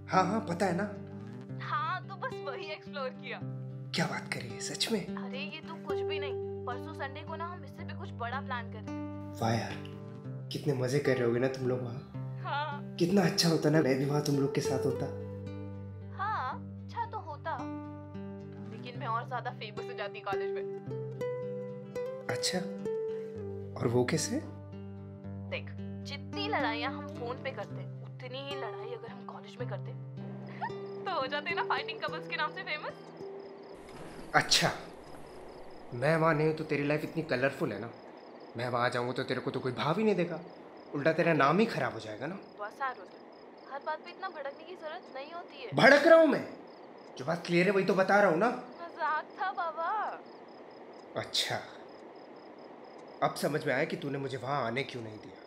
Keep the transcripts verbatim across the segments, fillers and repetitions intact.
हाँ हाँ पता है ना। हाँ तो बस वही एक्सप्लोर किया। क्या बात कर रही है सच में? अरे ये तो कुछ भी नहीं, परसों संडे को ना हम इससे भी कुछ बड़ा प्लान कर रहे हैं। वाह यार, कितने मजे कर रहे होगे ना तुम लोग वहाँ। हाँ कितना अच्छा होता ना मैं भी वहाँ तुम लोग के साथ होता। हाँ अच्छा तो होता, लेकिन मैं और ज्यादा फेमस हो जाती कॉलेज में। अच्छा, और वो कैसे? देख, जितनी लड़ाइयाँ हम फोन पे करते उतनी ही लड़ाई अगर हम कॉलेज में करते तो हो जाते ना फाइटिंग कपल्स के नाम से फेमस। अच्छा, मैं वहाँ नहीं हूँ तो तेरी लाइफ इतनी कलरफुल है ना। मैं वहाँ जाऊँगा तो तेरे को तो कोई भाव ही नहीं देगा, उल्टा तेरा नाम ही खराब हो जाएगा ना। बस आरुद्र, हर बात पे इतना भड़कने की जरूरत नहीं होती है। भड़क रहा हूँ मैं, जो बात क्लियर है वही तो बता रहा हूँ ना। मजाक था बाबा। अच्छा, अब समझ में आया कि तूने मुझे वहाँ आने क्यों नहीं दिया।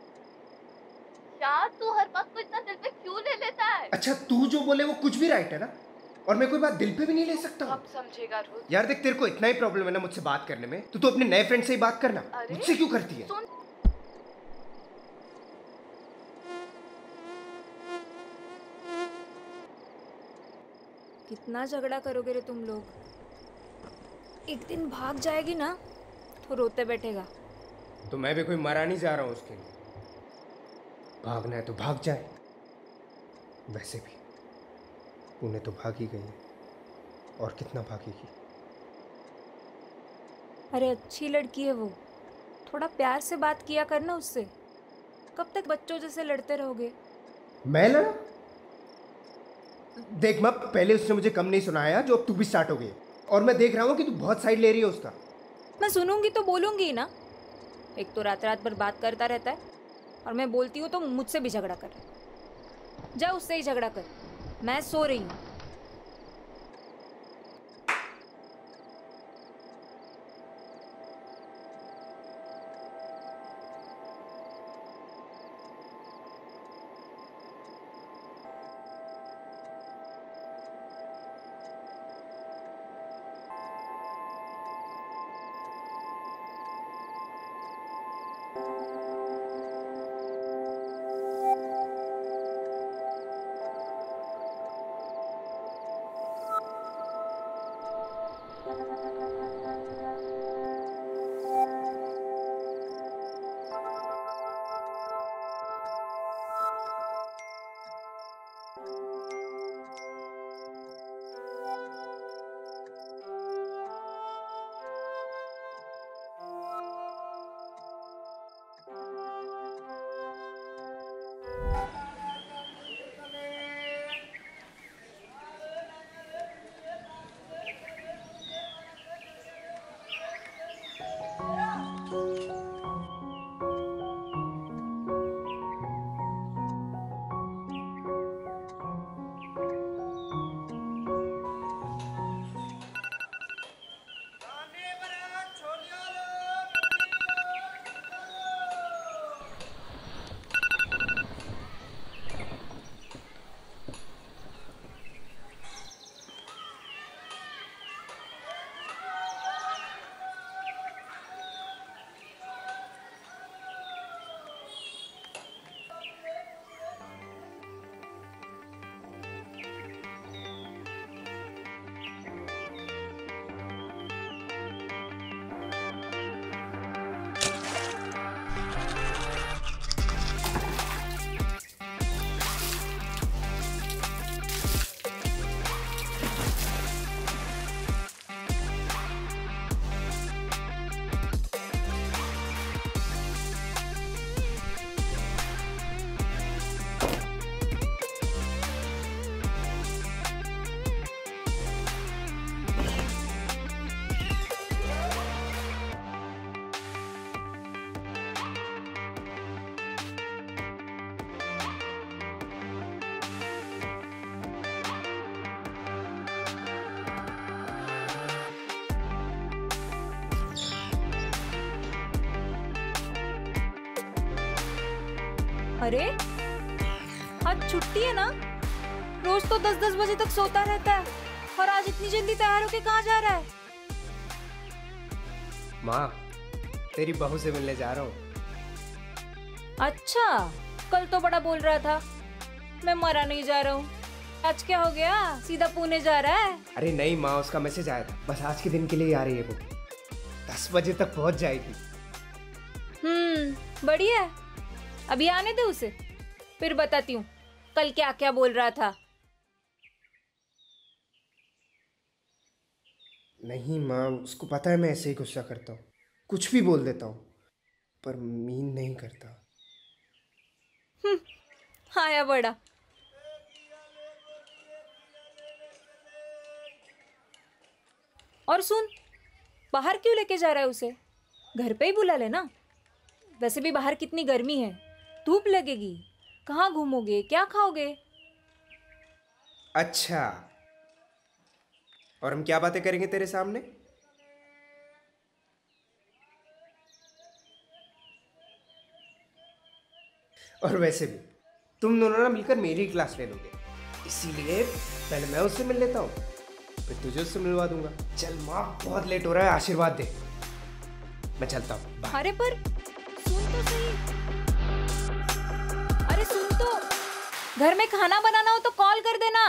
यार तू हर बात को इतना दिल पे क्यों ले लेता है? अच्छा, तू जो बोले वो कुछ भी राइट है ना, और मैं कोई बात दिल पे भी नहीं ले सकता हूँ। अब समझेगा रोज। यार देख, तेरे को इतना ही प्रॉब्लम है ना मुझसे बात करने में, तो तू अपने नए फ्रेंड से ही बात करना, मुझसे क्यों करती है? सुन, कितना झगड़ा करोगे रे तुम लोग? एक दिन भाग जाएगी ना तो रोते बैठेगा। तो मैं भी कोई मरा नहीं जा रहा हूँ उसके लिए। भागना है तो भाग जाए। वैसे भी उन्हें तो भाग ही गई है, और कितना भागेगी। अरे अच्छी लड़की है वो, थोड़ा प्यार से बात किया करना उससे। कब तक बच्चों जैसे लड़ते रहोगे? मैं लड़ा? देख माँ, पहले उसने मुझे कम नहीं सुनाया जो अब तू भी स्टार्ट हो गई, और मैं देख रहा हूँ कि तू बहुत साइड ले रही है उसका। मैं सुनूंगी तो बोलूंगी ना। एक तो रात रात भर बात करता रहता है, और मैं बोलती हूँ तो मुझसे भी झगड़ा कर। जा उससे ही झगड़ा कर, मैं सो रही हूँ। अरे आज छुट्टी है ना? रोज तो दस दस बजे तक सोता रहता है, और आज इतनी जल्दी तैयार होके कहाँ जा रहा है? माँ, तेरी बहू से मिलने जा रहा हूँ। अच्छा, कल तो बड़ा बोल रहा था मैं मरा नहीं जा रहा हूँ। आज क्या हो गया, सीधा पुणे जा रहा है? अरे नहीं माँ, उसका मैसेज आया था, बस आज के दिन के लिए ही आ रही है वो। दस बजे तक पहुंच जाएगी। हम्म बढ़िया है, अभी आने दे उसे, फिर बताती हूँ कल क्या क्या बोल रहा था। नहीं माँ, उसको पता है मैं ऐसे ही गुस्सा करता हूँ, कुछ भी बोल देता हूँ, पर मीन नहीं करता। हम्म आया बड़ा। और सुन, बाहर क्यों लेके जा रहा है उसे? घर पे ही बुला लेना। वैसे भी बाहर कितनी गर्मी है, धूप लगेगी, कहाँ घूमोगे, क्या खाओगे? अच्छा, और हम क्या बातें करेंगे तेरे सामने? और वैसे भी तुम दोनों ना मिलकर मेरी क्लास ले लोगे, इसीलिए पहले मैं उससे मिल लेता हूँ, फिर तुझे उससे मिलवा दूंगा। चल माँ, बहुत लेट हो रहा है, आशीर्वाद दे। मैं चलता हूँ। अरे पर सुन तो सही। अरे सुन तो, घर में खाना बनाना हो तो कॉल कर देना।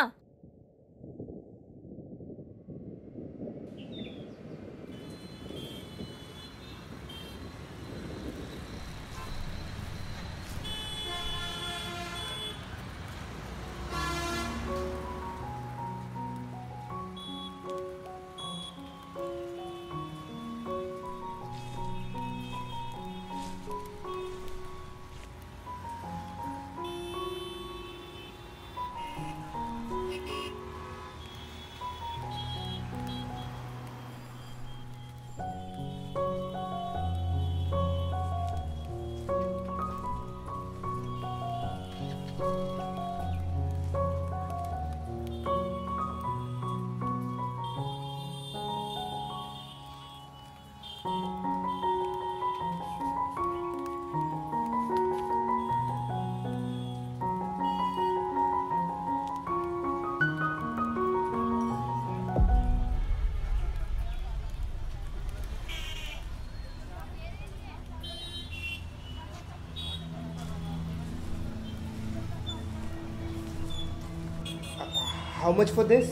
How much for this?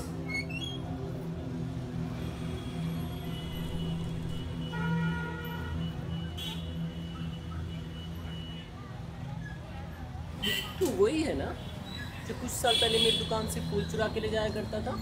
तू वही है ना जो कुछ साल पहले मेरी दुकान से फूल चुरा के ले जाया करता था?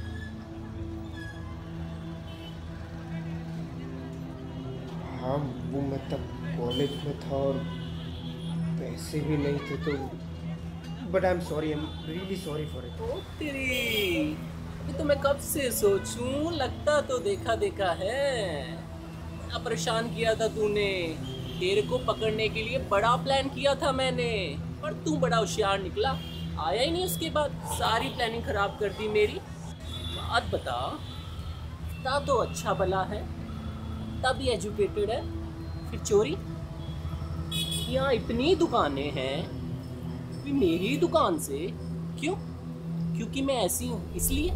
हाँ, वो मैं तब कॉलेज में था और पैसे भी नहीं थे, तो but I am sorry, I am really sorry for it. ओ तेरी, ये तो मैं कब से सोचूं, लगता तो देखा देखा है। बड़ा परेशान किया था तूने, तेरे को पकड़ने के लिए बड़ा प्लान किया था मैंने, पर तू बड़ा होशियार निकला, आया ही नहीं। उसके बाद सारी प्लानिंग खराब कर दी मेरी। बात बता, ता तो अच्छा भला है, तभी एजुकेटेड है, फिर चोरी? यहाँ इतनी दुकानें हैं, भी मेरी दुकान से क्यों? क्योंकि मैं ऐसी हूँ इसलिए?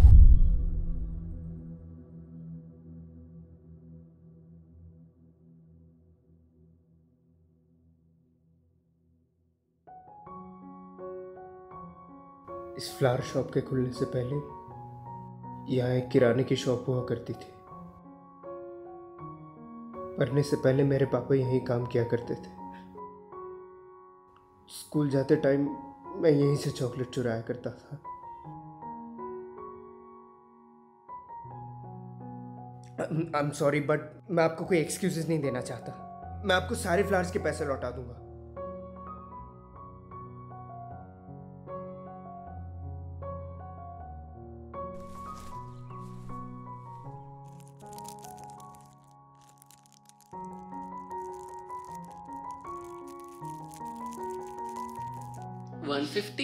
इस फ्लावर शॉप के खुलने से पहले यहाँ एक किराने की शॉप हुआ करती थी। पढ़ने से पहले मेरे पापा यहीं काम किया करते थे। स्कूल जाते टाइम मैं यहीं से चॉकलेट चुराया करता था। आई एम सॉरी, बट मैं आपको कोई एक्सक्यूजेस नहीं देना चाहता। मैं आपको सारे फ्लावर्स के पैसे लौटा दूंगा। One fifty?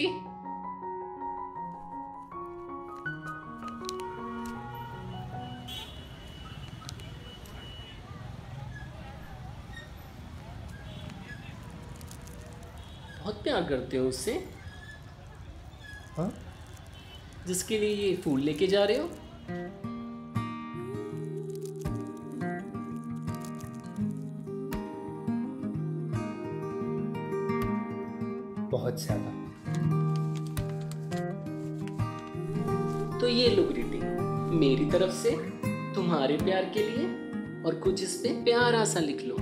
बहुत प्यार करते हो उससे? हाँ, जिसके लिए ये फूल लेके जा रहे हो? बहुत ज्यादा। तो ये लो ग्रीटिंग मेरी तरफ से तुम्हारे प्यार के लिए, और कुछ इस पे प्यारा सा लिख लो।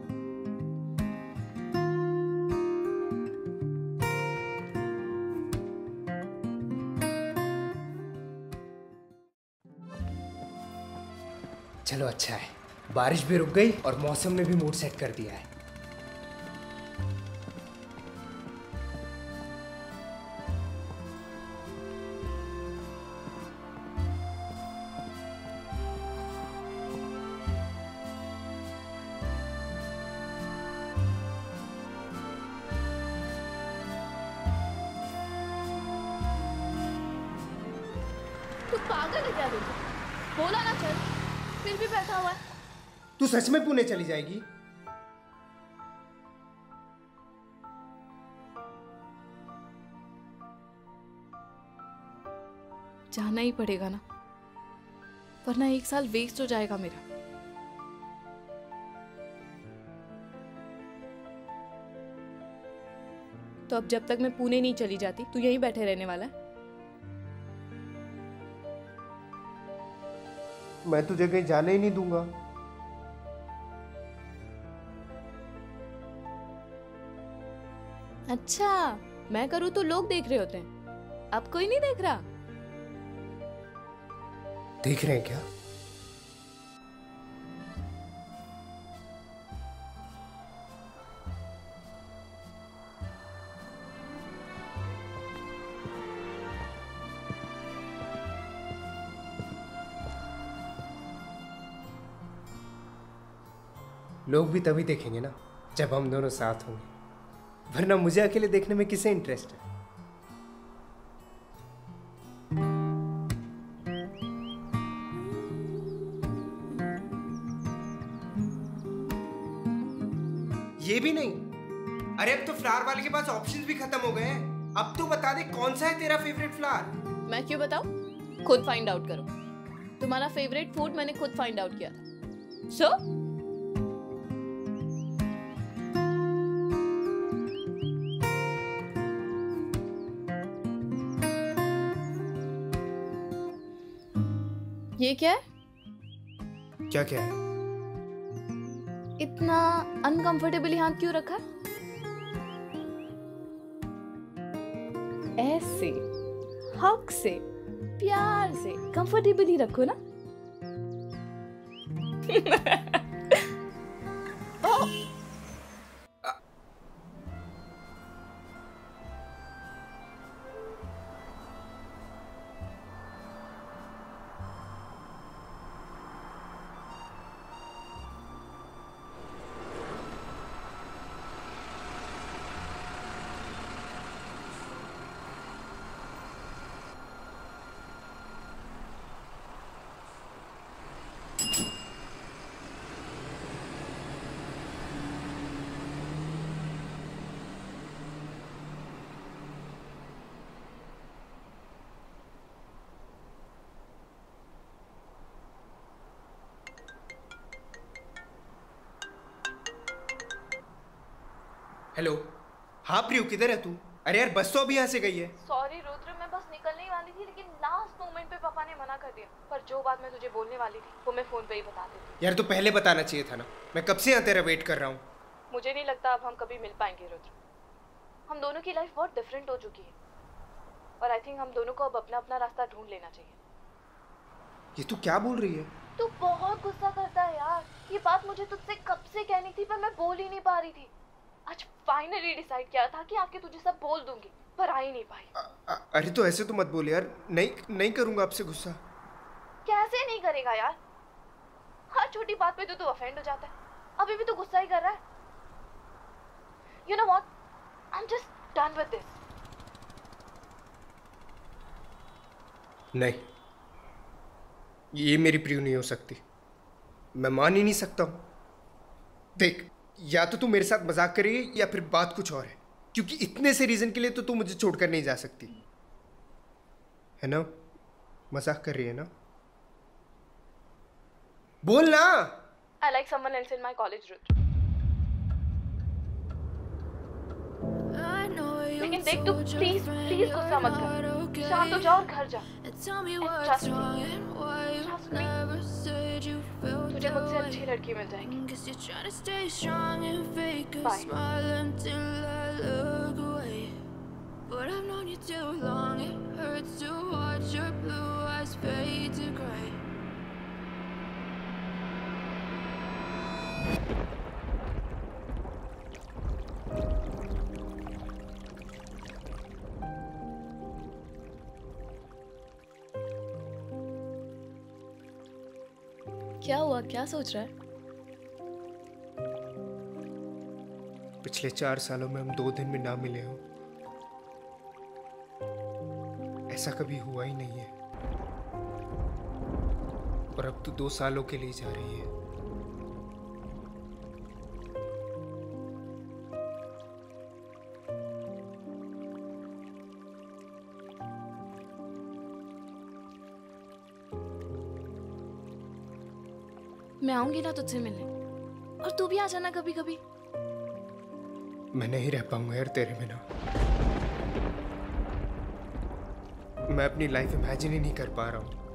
चलो अच्छा है, बारिश भी रुक गई और मौसम ने भी मूड सेट कर दिया है। तू पागल है क्या? देखो बोला ना चल, फिर भी बैठा हुआ है। तू सच में पुणे चली जाएगी? जाना ही पड़ेगा ना, वरना एक साल वेस्ट हो जाएगा मेरा। तो अब जब तक मैं पुणे नहीं चली जाती तू यहीं बैठे रहने वाला है? मैं तुझे कहीं जाने ही नहीं दूंगा। अच्छा, मैं करूँ तो लोग देख रहे होते हैं, अब कोई नहीं देख रहा? देख रहे हैं क्या? लोग भी तभी देखेंगे ना जब हम दोनों साथ होंगे, वरना मुझे अकेले देखने में किसे इंटरेस्ट है? ये भी नहीं? अरे अब तो फ्लावर वाले के पास ऑप्शंस भी खत्म हो गए हैं। अब तो बता दे कौन सा है तेरा फेवरेट फ्लावर? मैं क्यों बताऊं? खुद फाइंड आउट करो। तुम्हारा फेवरेट फूड मैंने खुद फाइंड आउट किया था। सो so? ये क्या है? क्या क्या है? इतना अनकंफर्टेबली हाथ क्यों रखा? ऐसे हक से प्यार से कंफर्टेबली रखो ना। oh. हेलो, हाँ प्रियो, किधर है तू? अरे यार बस तो अभी यहाँ से गई है। सॉरी रुद्र, मैं बस निकलने ही वाली थी, लेकिन लास्ट मोमेंट पे पापा ने मना कर दिया। पर जो बात मैं तुझे बोलने वाली थी वो मैं फोन पे ही बता देती। यार तो पहले बताना चाहिए था ना, मैं कब से यहाँ तेरा वेट कर रहा हूँ। मुझे नहीं लगता अब हम कभी मिल पाएंगे रुद्र। हम दोनों की लाइफ बहुत डिफरेंट हो चुकी है, और आई थिंक हम दोनों को अब अपना अपना रास्ता ढूंढ लेना चाहिए। ये तू क्या बोल रही है? तू बहुत गुस्सा करता है यार। ये बात मुझे तुझसे कब से कहनी थी, पर मैं बोल ही नहीं पा रही थी। आज फाइनली डिसाइड किया था कि आके तुझे सब बोल दूंगी, पर आ ही नहीं पाई। आ, आ, अरे तो ऐसे तो मत बोल यार, नहीं नहीं करूंगा आपसे गुस्सा। कैसे नहीं करेगा यार? हर छोटी बात पे तो तू ऑफेंड हो जाता है। अभी भी तो गुस्सा ही कर रहा है। You know what, I am just done with this. नहीं, ये मेरी प्रिय नहीं हो सकती। मैं मान ही नहीं सकता हूं। देख, या तो तू मेरे साथ मजाक करेगी या फिर बात कुछ और है, क्योंकि इतने से रीजन के लिए तो तू मुझे छोड़कर नहीं जा सकती है ना? मजाक कर रही है ना? बोल ना। I like someone else in my college, Ruth. लेकिन देख, तू प्लीज प्लीज गुस्सा मत कर। शांत हो जा और घर जा। Tell me And what's trust me. wrong and why you Trust me. never said you felt तुझे that मुझसे अच्छी way. लड़की मिल जाएगी। Guess you're trying to stay strong and fake a Bye. smile until I look away. But I've known you too long, it hurts to watch your blue eyes fade to gray. क्या हुआ, क्या सोच रहा है? पिछले चार सालों में हम दो दिन में ना मिले हो, ऐसा कभी हुआ ही नहीं है। और अब तो दो सालों के लिए जा रही है। मैं आऊंगी ना तुझसे मिलने, और तू भी आ जाना कभी कभी। मैं नहीं रह पाऊंगा यार तेरे बिना। मैं अपनी लाइफ इमेजिन ही नहीं कर पा रहा हूँ।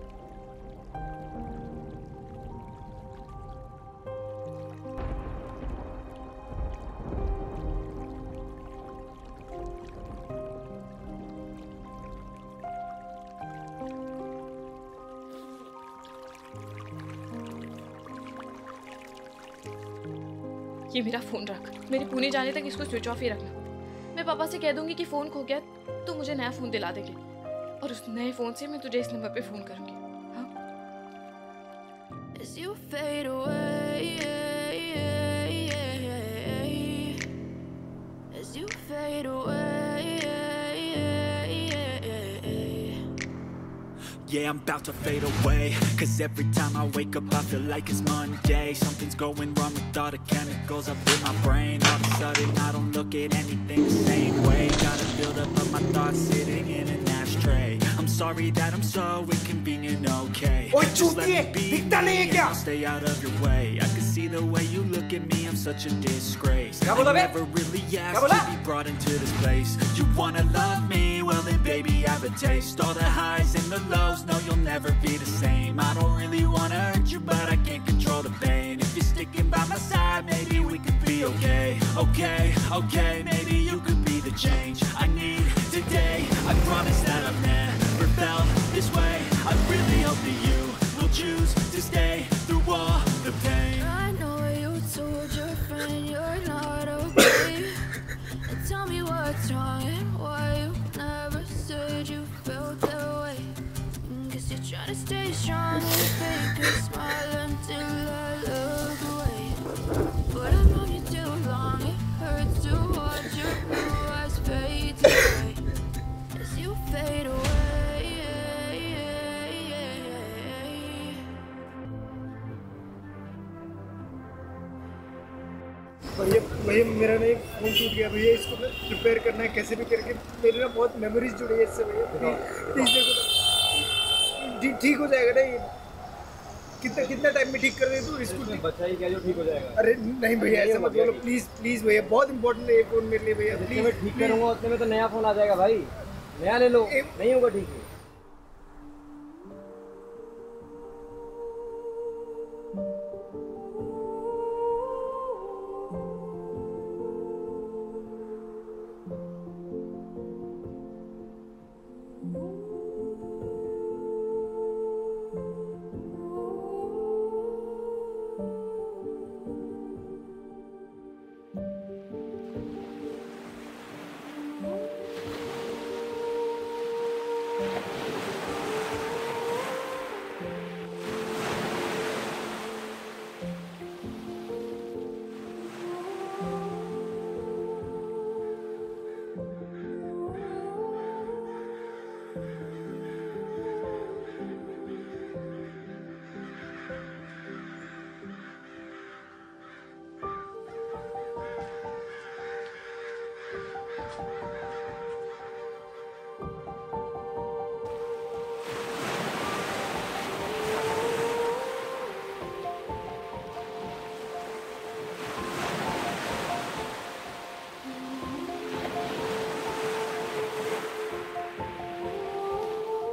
ये मेरा फोन रख, मेरे पुणे जाने तक इसको स्विच ऑफ ही रखना। मैं पापा से कह दूंगी कि फोन खो गया, तो मुझे नया फोन दिला देंगे, और उस नए फोन से मैं तुझे इस नंबर पे फोन करूंगी। हाँ? As you fade away, as you fade away. Yeah, I'm about to fade away, cause every time I wake up I feel like it's Monday. Something's going wrong with all the chemicals up in my brain. All of a sudden I don't look at anything the same way. Got a buildup of my thoughts sitting in an ashtray. I'm sorry that I'm so inconvenient, okay? Oi, Just let me chutiye, be dikhta nahi hai me and kya? I'll stay out of your way. I can see the way you look at me, I'm such a disgrace. Kya I bola be? never really Kya asked bola? to be brought into this place. You wanna love me? Well then baby I have a taste. All the highs and the lows, no you'll never be the same. I don't really wanna hurt you, but I can't control the pain. If you're sticking by my side, maybe we could be okay. Okay, okay, maybe you could be the change I need today. I promise that I've never felt this way. I really hope that you will choose to stay through all the pain. I know you told your friend you're not okay. And tell me what's wrong and why you never said you felt that way. Guess you're trying to stay strong and fake a smile until I look away. But I've known you too long, it hurts to watch your blue eyes fade to gray. As you fade away. भैया भैया मेरा ना एक phone टूट गया भैया, इसको ना रिपेयर करना है कैसे भी करके। मेरी ना बहुत मेमोरीज जुड़ी है इससे भैया, प्लीज प्लीज देखो ना। ठीक ठीक हो जाएगा ना ये? कितना कितना टाइम में ठीक कर दे तू इसको? बच्चा ही क्या जो ठीक हो जाएगा? अरे नहीं भैया ऐसा मत बोलो, प्लीज प्लीज भैया, बहुत इंपॉर्टेंट है ये फ़ोन मेरे लिए भैया, जितने में प्लीज ठीक करूँगा उतने में तो नया फ़ोन आ जाएगा भाई, नया ले लो। नहीं होगा ठीक है।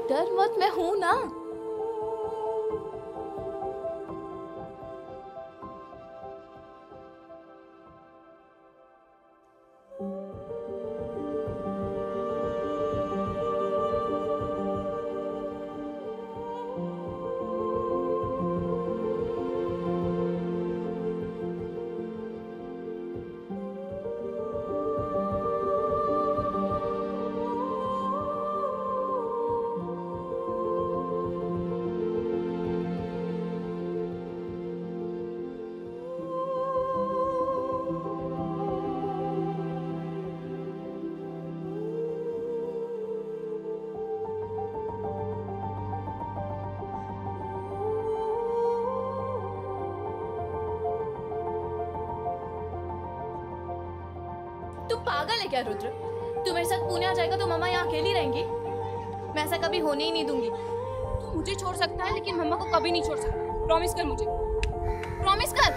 डर मत, मैं हूं ना। तू पागल है क्या रुद्र? तू मेरे साथ पुणे आ जाएगा तो मम्मा यहाँ अकेली रहेंगी? मैं ऐसा कभी होने ही नहीं दूंगी। तू मुझे छोड़ सकता है लेकिन मम्मा को कभी नहीं छोड़ सकता। प्रॉमिस कर मुझे, प्रॉमिस कर।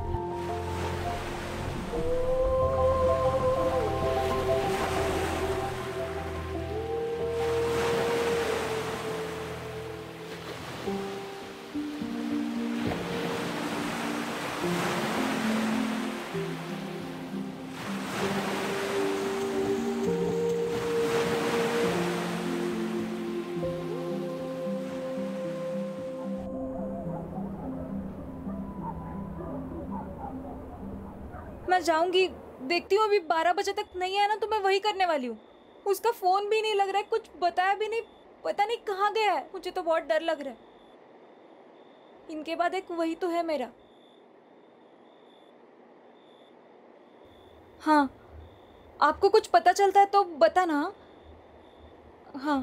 मैं जाऊंगी, देखती हूँ अभी बारह बजे तक नहीं आया ना तो मैं वही करने वाली हूँ। उसका फोन भी नहीं लग रहा है, कुछ बताया भी नहीं, पता नहीं कहाँ गया है। मुझे तो बहुत डर लग रहा है। इनके बाद एक वही तो है मेरा। हाँ, आपको कुछ पता चलता है तो बताना। हाँ,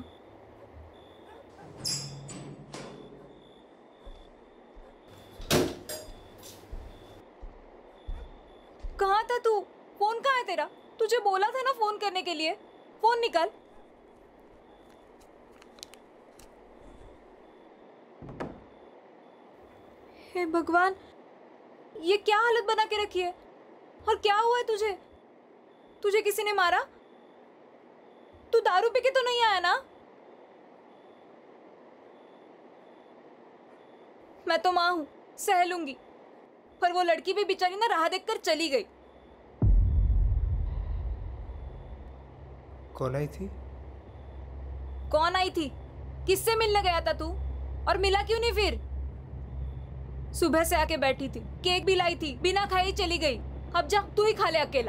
कहाँ था तू? फोन कहाँ है तेरा? तुझे बोला था ना फोन करने के लिए। फोन निकाल। हे भगवान, ये क्या हालत बना के रखी है? और क्या हुआ है तुझे? तुझे किसी ने मारा? तू दारू पी के तो नहीं आया ना? मैं तो माँ हूं, सह लूंगी, पर वो लड़की भी बेचारी ना राह देखकर चली गई। कौन आई थी? कौन आई थी? किससे मिलने गया था तू? और मिला क्यों नहीं फिर? सुबह से आके बैठी थी, केक भी लाई थी, बिना खाए ही चली गई। अब जा तू ही खा ले अकेला।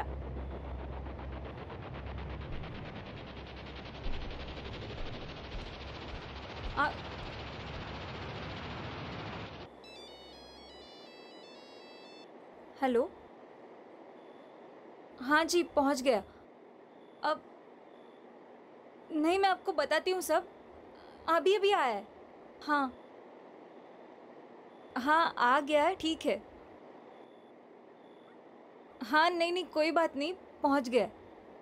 आ... हेलो, हाँ जी पहुंच गया। अब नहीं, मैं आपको बताती हूँ सब। अभी अभी आया है। हाँ हाँ आ गया है, ठीक है। हाँ नहीं नहीं कोई बात नहीं, पहुँच गया।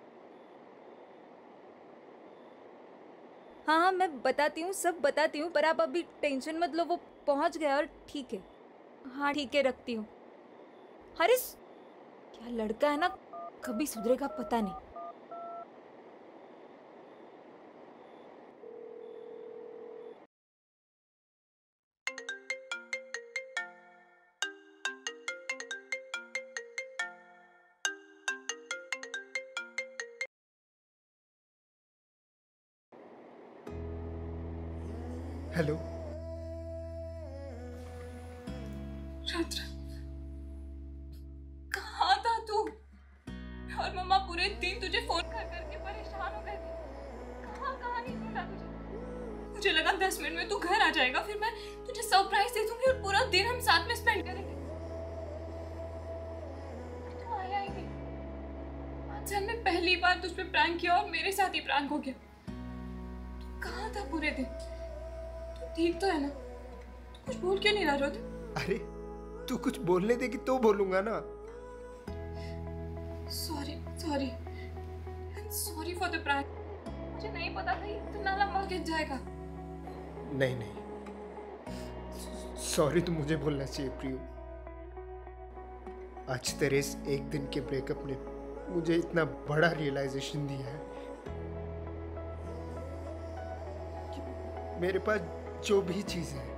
हाँ हाँ मैं बताती हूँ, सब बताती हूँ, पर आप अभी टेंशन मत लो, वो पहुँच गया और ठीक है। हाँ ठीक है, रखती हूँ। हरिस, क्या लड़का है ना, कभी सुधरेगा पता नहीं। हेलो रुद्र, कहाँ था तू? और मम्मा पूरे दिन तुझे फोन कर करके परेशान हो गए थे। कहाँ कहाँ नहीं ढूंढा तुझे। मुझे लगा दस मिनट में तू घर आ जाएगा, फिर मैं तुझे सरप्राइज दे दूंगी और पूरा दिन हम साथ में स्पेंड करेंगे। तू आया ही नहीं। आज हमने पहली बार तुझ पे प्रैंक किया और मेरे साथ ही प्रैंक हो गया। तू कहाँ था पूरे दिन? तू ठीक तो है ना? तू कुछ बोल क्यों नहीं रहा रुद्र? अरे तू कुछ बोलने देगी तो बोलूंगा ना। Sorry sorry sorry for the prank. मुझे नहीं पता था इतना लंबा खिंच जाएगा। नहीं नहीं, सॉरी तो मुझे बोलना चाहिए प्रियो। आज तेरे इस एक दिन के ब्रेकअप ने मुझे इतना बड़ा रियलाइजेशन दिया है कि मेरे पास जो भी चीज है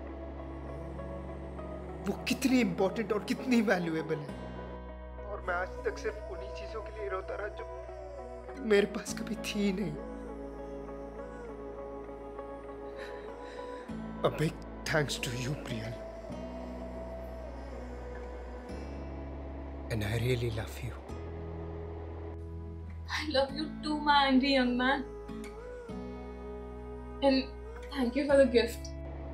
वो कितनी इंपॉर्टेंट और कितनी वैल्यूएबल है, और मैं आज तक सिर्फ उन्हीं चीजों के लिए रोता रहा जो मेरे पास कभी थी नहीं। A big thanks to you, Priyal. And I really love you. I love you too, my angry young man. And thank you for the gift.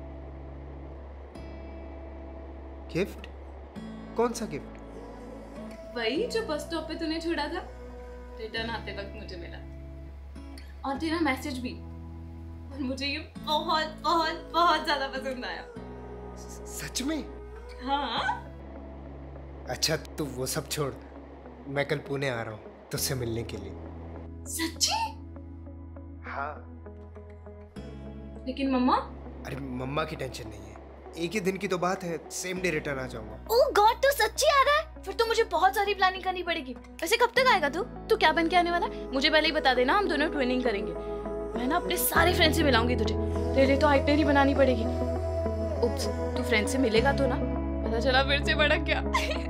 Gift? कौन सा गिफ्ट? वही जो बस स्टॉप पे तूने छोड़ा था, रिटर्न आते वक्त मुझे मिला, और तेरा मैसेज भी, और मुझे ये बहुत बहुत बहुत ज्यादा पसंद आया। सच में? हाँ। अच्छा तू वो सब छोड़, मैं कल पुणे आ रहा हूँ तुझसे मिलने के लिए। सच्ची? हाँ। लेकिन मम्मा? अरे मम्मा की टेंशन नहीं है, एक ही दिन की तो बात है, सेम डे रिटर्न आ जाऊंगा। ओह गॉड, तू सच्ची आ रहा है? फिर तो मुझे बहुत सारी प्लानिंग करनी पड़ेगी। वैसे कब तक आएगा तू? तू क्या बन के आने वाला है? मुझे पहले ही बता देना, हम दोनों ट्विनिंग करेंगे। मैं ना अपने सारे फ्रेंड से मिलाऊंगी तुझे, तेरे लिए तो आइटनरी बनानी पड़ेगी। उप्स, तू फ्रेंड से मिलेगा तो ना? पता चला फिर से भड़क गया।